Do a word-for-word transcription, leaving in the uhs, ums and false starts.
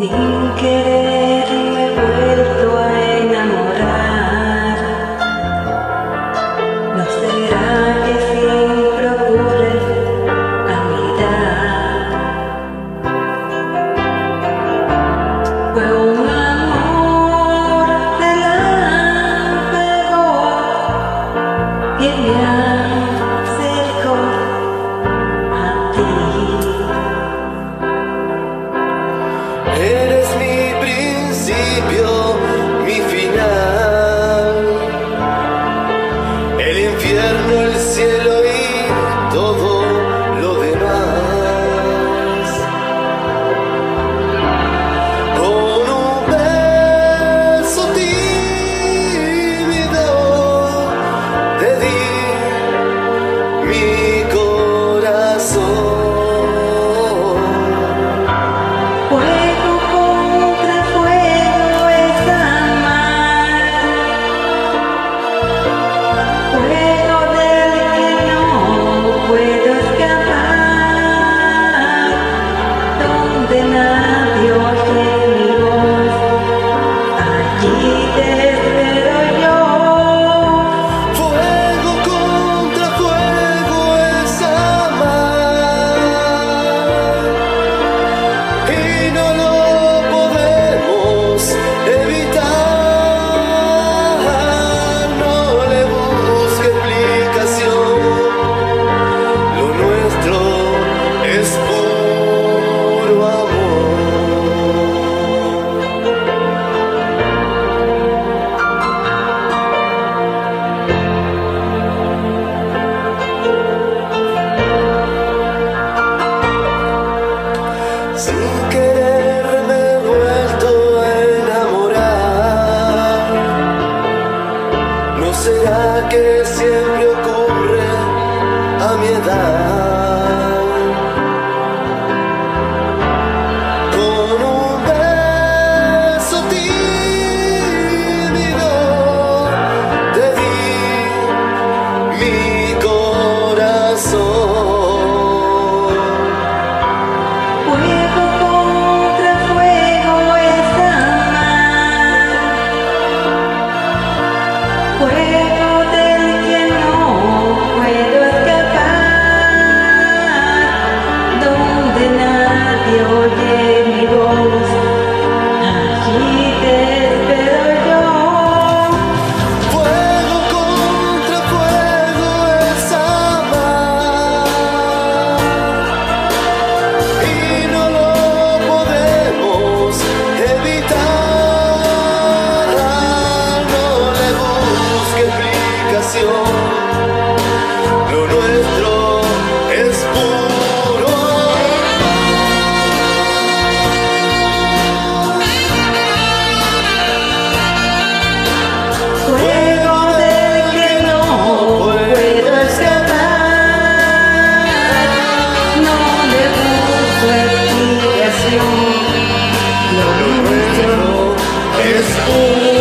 Sin querer me he vuelto a enamorar. ¿No será que siempre ocurre a mi edad? Fue un amor relámpago que me acercó a ti. Eres mi principio, mi final, el infierno, el cielo y todo lo demás. Con un beso tímido te di mi corazón. Sin querer me he vuelto a enamorar. ¿No será que siempre ocurre a mi edad? Con un beso tímido te di mi corazón. Lo nuestro es puro fuego del que no puedo escapar. No le busco explicación. Lo nuestro es puro